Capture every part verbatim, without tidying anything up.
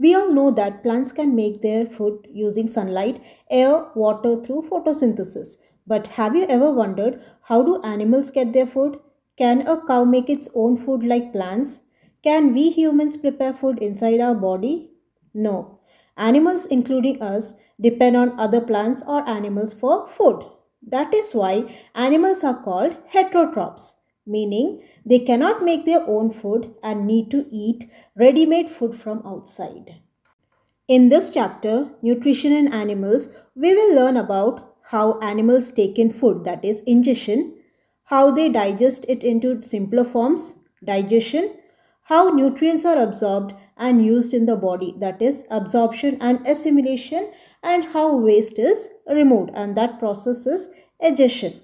We all know that plants can make their food using sunlight, air, water through photosynthesis. But have you ever wondered, how do animals get their food? Can a cow make its own food like plants? Can we humans prepare food inside our body? No. Animals, including us, depend on other plants or animals for food. That is why animals are called heterotrophs, meaning they cannot make their own food and need to eat ready-made food from outside. In this chapter, Nutrition in Animals, we will learn about how animals take in food, that is ingestion, how they digest it into simpler forms, digestion, how nutrients are absorbed and used in the body, that is absorption and assimilation, and how waste is removed, and that process is digestion.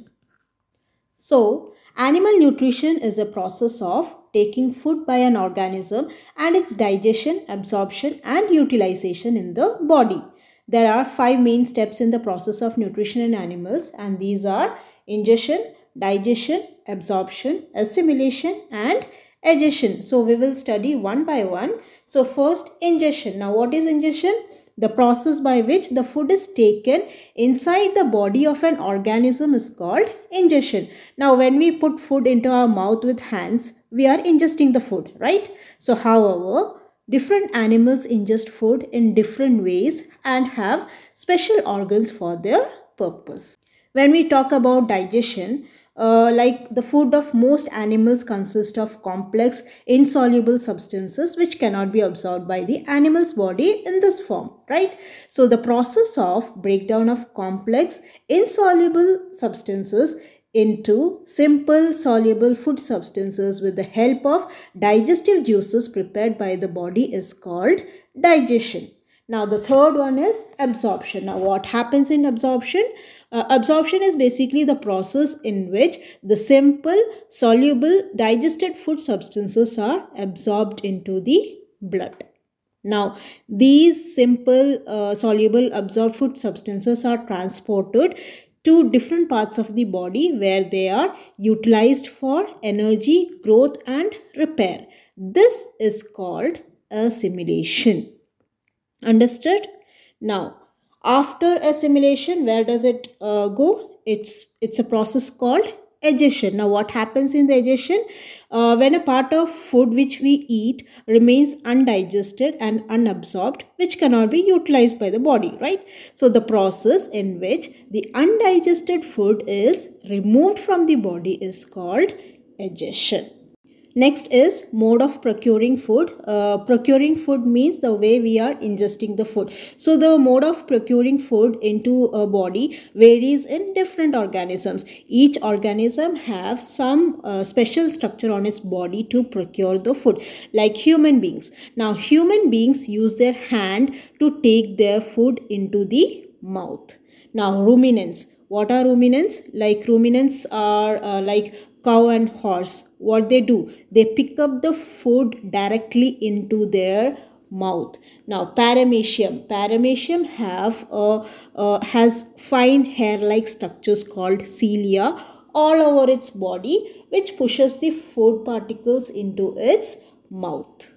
So, animal nutrition is a process of taking food by an organism and its digestion, absorption and utilization in the body. There are five main steps in the process of nutrition in animals, and these are ingestion, digestion, absorption, assimilation and digestion. So we will study one by one. So first, ingestion. Now what is ingestion? The process by which the food is taken inside the body of an organism is called ingestion. Now when we put food into our mouth with hands, we are ingesting the food, right? So however, different animals ingest food in different ways and have special organs for their purpose. When we talk about digestion, Uh, like the food of most animals consists of complex insoluble substances which cannot be absorbed by the animal's body in this form, right? So the process of breakdown of complex insoluble substances into simple soluble food substances with the help of digestive juices prepared by the body is called digestion. Now the third one is absorption. Now what happens in absorption? Uh, absorption is basically the process in which the simple soluble digested food substances are absorbed into the blood. Now these simple uh, soluble absorbed food substances are transported to different parts of the body where they are utilized for energy, growth and repair. This is called assimilation. Understood? Now after assimilation, where does it uh, go? It's it's a process called digestion. Now what happens in the digestion? Uh, when a part of food which we eat remains undigested and unabsorbed, which cannot be utilized by the body, right? So the process in which the undigested food is removed from the body is called digestion. Next is mode of procuring food. Uh, procuring food means the way we are ingesting the food. So the mode of procuring food into a body varies in different organisms. Each organism have some uh, special structure on its body to procure the food, like human beings. Now human beings use their hand to take their food into the mouth. Now ruminants. What are ruminants? Like ruminants are uh, like cow and horse. What they do? They pick up the food directly into their mouth. Now paramecium. Paramecium have a, uh, has fine hair-like structures called cilia all over its body, which pushes the food particles into its mouth.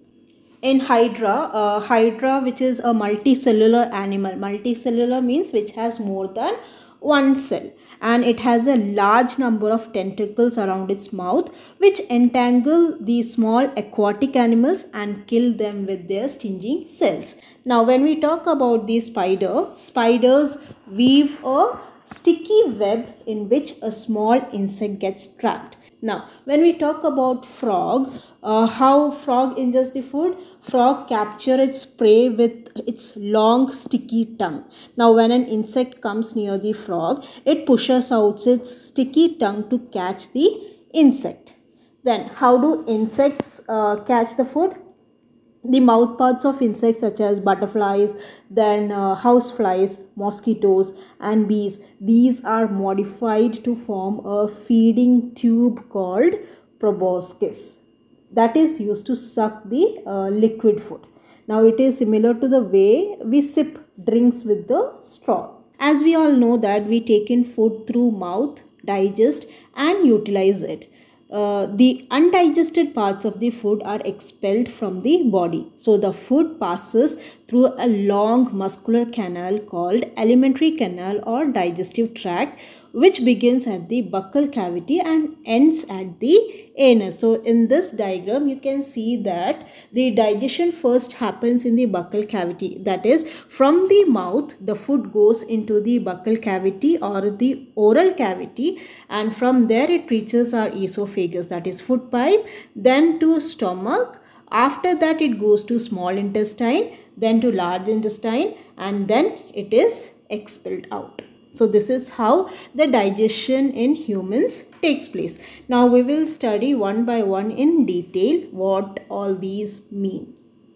In Hydra, uh, Hydra which is a multicellular animal. Multicellular means which has more than one cell, and it has a large number of tentacles around its mouth which entangle these small aquatic animals and kill them with their stinging cells. Now when we talk about the spider, spiders weave a sticky web in which a small insect gets trapped. Now when we talk about frog, uh, how frog ingests the food? Frog capture its prey with its long sticky tongue. Now when an insect comes near the frog, it pushes out its sticky tongue to catch the insect. Then how do insects uh, catch the food? The mouth parts of insects such as butterflies, then uh, houseflies, mosquitoes and bees, these are modified to form a feeding tube called proboscis that is used to suck the uh, liquid food. Now it is similar to the way we sip drinks with the straw. As we all know that we take in food through mouth, digest and utilize it. uh, the undigested parts of the food are expelled from the body. So the food passes through a long muscular canal called alimentary canal or digestive tract, which begins at the buccal cavity and ends at the anus. So in this diagram you can see that the digestion first happens in the buccal cavity. That is, from the mouth the food goes into the buccal cavity or the oral cavity, and from there it reaches our esophagus, that is food pipe, then to stomach. After that it goes to small intestine, then to large intestine, and then it is expelled out. So this is how the digestion in humans takes place. Now we will study one by one in detail what all these mean.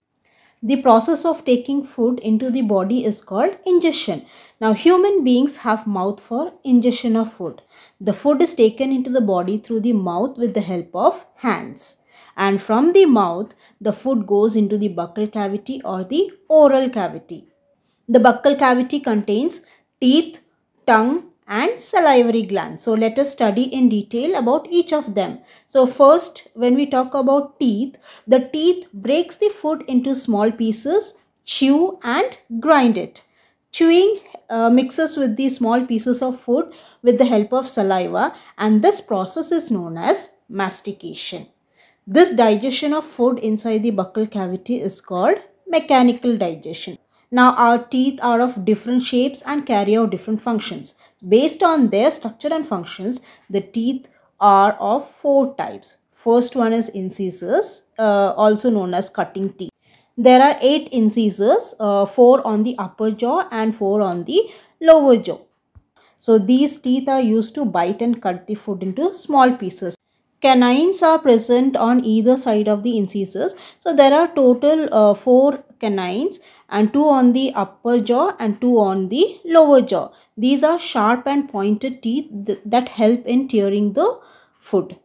The process of taking food into the body is called ingestion. Now human beings have mouth for ingestion of food. The food is taken into the body through the mouth with the help of hands. And from the mouth, the food goes into the buccal cavity or the oral cavity. The buccal cavity contains teeth, tongue and salivary glands. So let us study in detail about each of them. So first, when we talk about teeth, the teeth breaks the food into small pieces, chew and grind it. Chewing uh, mixes with the small pieces of food with the help of saliva, and this process is known as mastication. This digestion of food inside the buccal cavity is called mechanical digestion. Now our teeth are of different shapes and carry out different functions. Based on their structure and functions, the teeth are of four types. First one is incisors, uh, also known as cutting teeth. There are eight incisors, uh, four on the upper jaw and four on the lower jaw. So these teeth are used to bite and cut the food into small pieces. Canines are present on either side of the incisors. So there are total uh, four canines, and two on the upper jaw and two on the lower jaw. These are sharp and pointed teeth th that help in tearing the food.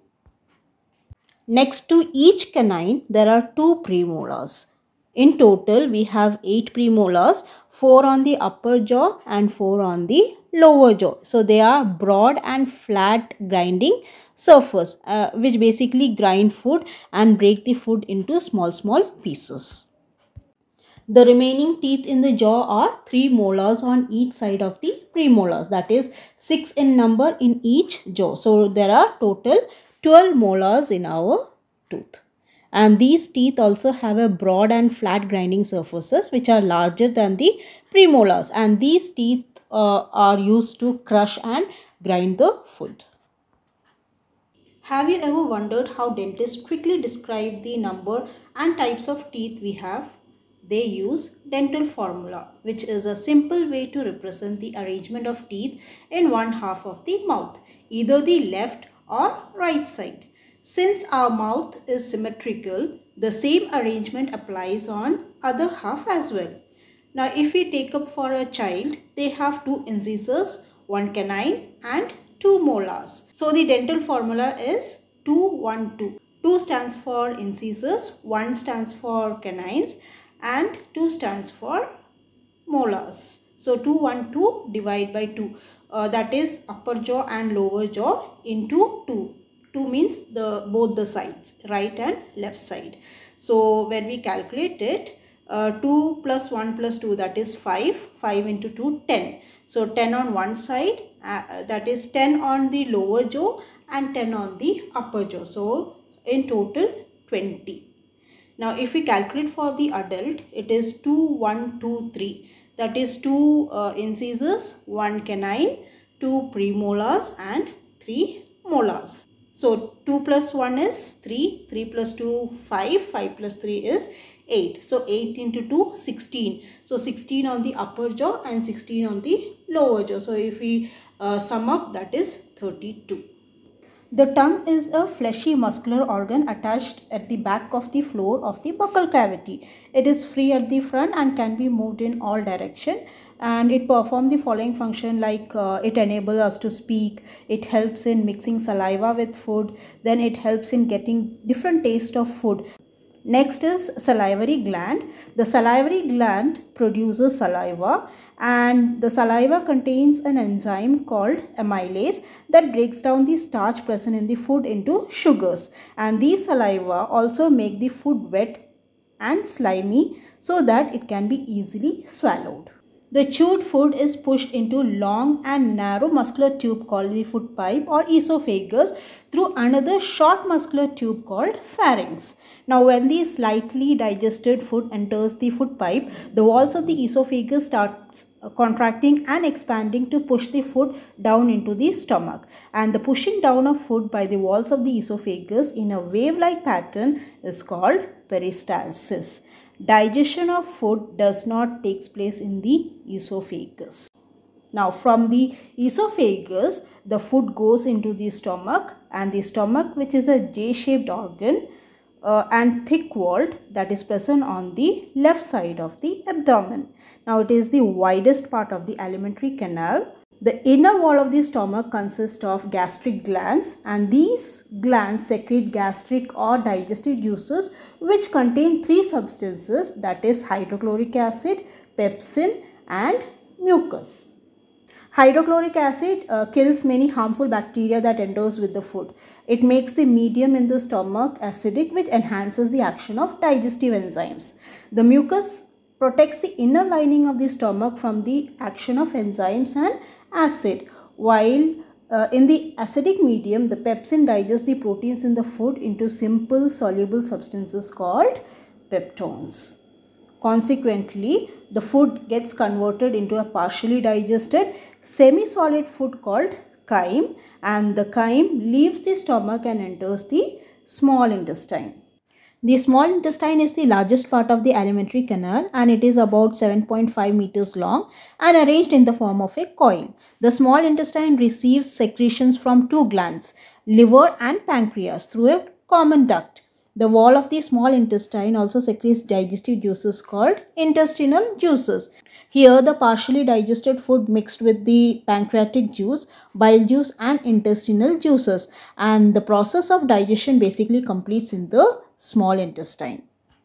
Next to each canine, there are two premolars. In total, we have eight premolars, four on the upper jaw and four on the lower jaw. So they are broad and flat grinding surface, uh, which basically grind food and break the food into small small pieces. The remaining teeth in the jaw are three molars on each side of the premolars, that is six in number in each jaw. So there are total twelve molars in our tooth. And these teeth also have a broad and flat grinding surfaces which are larger than the premolars, and these teeth uh, are used to crush and grind the food. Have you ever wondered how dentists quickly describe the number and types of teeth we have? They use dental formula, which is a simple way to represent the arrangement of teeth in one half of the mouth, either the left or right side. Since our mouth is symmetrical, the same arrangement applies on other half as well. Now if we take up for a child, they have two incisors, one canine and two molars. So the dental formula is two one two. two stands for incisors, one stands for canines and two stands for molars. So two one two divide by two, uh, that is upper jaw and lower jaw into two. two means the both the sides, right and left side. So when we calculate it, uh, two plus one plus two, that is five, five into two, ten. So ten on one side, uh, that is ten on the lower jaw and ten on the upper jaw. So in total twenty. Now if we calculate for the adult, it is two one two three, that is two uh, incisors, one canine, two premolars and three molars. So two plus one is three, three plus two, five, five plus three is eight. So eight into two, sixteen. So sixteen on the upper jaw and sixteen on the lower jaw. So if we uh, sum up, that is thirty-two. The tongue is a fleshy muscular organ attached at the back of the floor of the buccal cavity. It is free at the front and can be moved in all directions, and it performs the following function, like uh, it enables us to speak, it helps in mixing saliva with food, then it helps in getting different taste of food. Next is salivary gland. The salivary gland produces saliva, and the saliva contains an enzyme called amylase that breaks down the starch present in the food into sugars, and these saliva also make the food wet and slimy so that it can be easily swallowed. The chewed food is pushed into long and narrow muscular tube called the food pipe or esophagus through another short muscular tube called pharynx. Now when the slightly digested food enters the food pipe, the walls of the esophagus starts contracting and expanding to push the food down into the stomach. And the pushing down of food by the walls of the esophagus in a wave-like pattern is called peristalsis. Digestion of food does not take place in the esophagus. Now from the esophagus, the food goes into the stomach, and the stomach, which is a J-shaped organ uh, and thick-walled, that is present on the left side of the abdomen. Now it is the widest part of the alimentary canal. The inner wall of the stomach consists of gastric glands, and these glands secrete gastric or digestive juices which contain three substances, that is hydrochloric acid, pepsin and mucus. Hydrochloric acid uh, kills many harmful bacteria that enters with the food. It makes the medium in the stomach acidic, which enhances the action of digestive enzymes. The mucus protects the inner lining of the stomach from the action of enzymes and acid, while uh, in the acidic medium, the pepsin digests the proteins in the food into simple soluble substances called peptones. Consequently, the food gets converted into a partially digested semi-solid food called chyme, and the chyme leaves the stomach and enters the small intestine. The small intestine is the largest part of the alimentary canal, and it is about seven point five meters long and arranged in the form of a coil. The small intestine receives secretions from two glands, liver and pancreas, through a common duct. The wall of the small intestine also secretes digestive juices called intestinal juices. Here the partially digested food mixed with the pancreatic juice, bile juice and intestinal juices, and the process of digestion basically completes in the small intestine.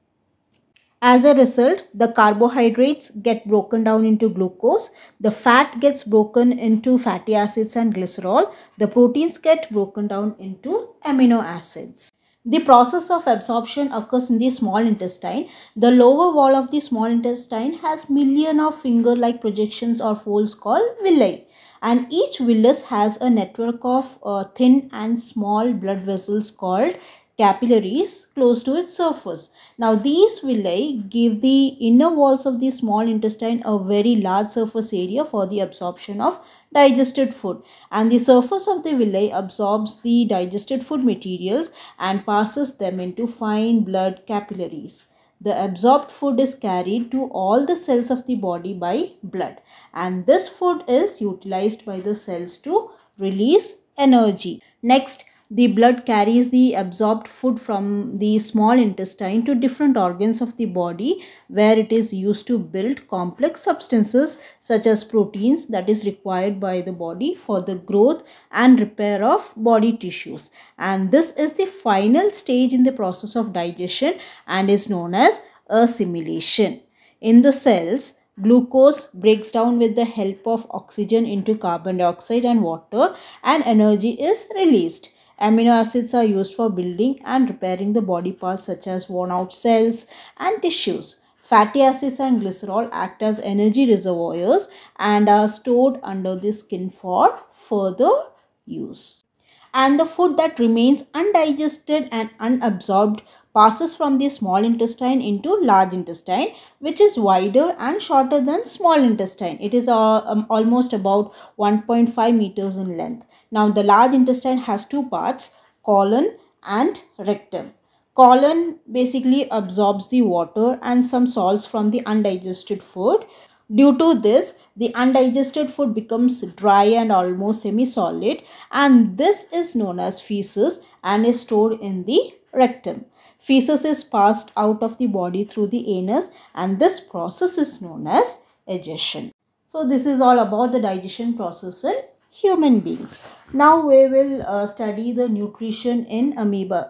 As a result, the carbohydrates get broken down into glucose, the fat gets broken into fatty acids and glycerol, the proteins get broken down into amino acids. The process of absorption occurs in the small intestine. The lower wall of the small intestine has million of finger-like projections or folds called villi, and each villus has a network of uh, thin and small blood vessels called capillaries close to its surface. Now these villi give the inner walls of the small intestine a very large surface area for the absorption of digested food, and the surface of the villi absorbs the digested food materials and passes them into fine blood capillaries. The absorbed food is carried to all the cells of the body by blood, and this food is utilized by the cells to release energy. Next, the blood carries the absorbed food from the small intestine to different organs of the body, where it is used to build complex substances such as proteins that is required by the body for the growth and repair of body tissues. And this is the final stage in the process of digestion and is known as assimilation. In the cells, glucose breaks down with the help of oxygen into carbon dioxide and water, and energy is released. Amino acids are used for building and repairing the body parts such as worn out cells and tissues. Fatty acids and glycerol act as energy reservoirs and are stored under the skin for further use. And the food that remains undigested and unabsorbed passes from the small intestine into large intestine, which is wider and shorter than small intestine. It is uh, um, almost about one point five meters in length. Now the large intestine has two parts, colon and rectum. Colon basically absorbs the water and some salts from the undigested food. Due to this, the undigested food becomes dry and almost semi-solid, and this is known as feces and is stored in the rectum. Feces is passed out of the body through the anus, and this process is known as egestion. So this is all about the digestion process in human beings. Now we will uh, study the nutrition in amoeba.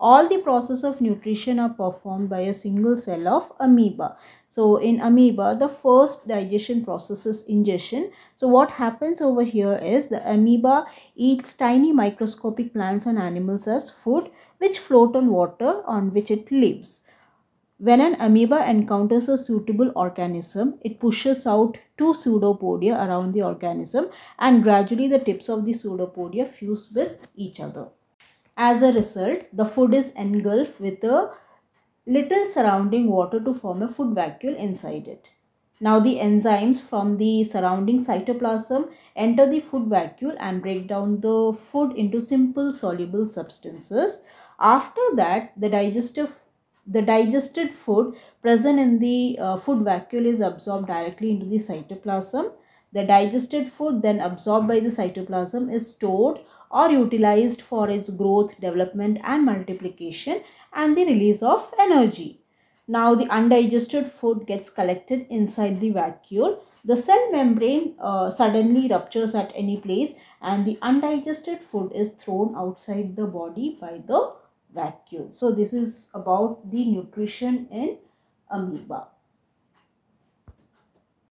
All the process of nutrition are performed by a single cell of amoeba. So in amoeba, the first digestion process is ingestion. So what happens over here is the amoeba eats tiny microscopic plants and animals as food, which float on water on which it lives. When an amoeba encounters a suitable organism, it pushes out two pseudopodia around the organism, and gradually the tips of the pseudopodia fuse with each other. As a result, the food is engulfed with a little surrounding water to form a food vacuole inside it. Now the enzymes from the surrounding cytoplasm enter the food vacuole and break down the food into simple soluble substances. After that, the digestive the digested food present in the uh, food vacuole is absorbed directly into the cytoplasm. The digested food then absorbed by the cytoplasm is stored or utilized for its growth, development and multiplication and the release of energy. Now the undigested food gets collected inside the vacuole. The cell membrane uh, suddenly ruptures at any place and the undigested food is thrown outside the body by the vacuole. So this is about the nutrition in amoeba.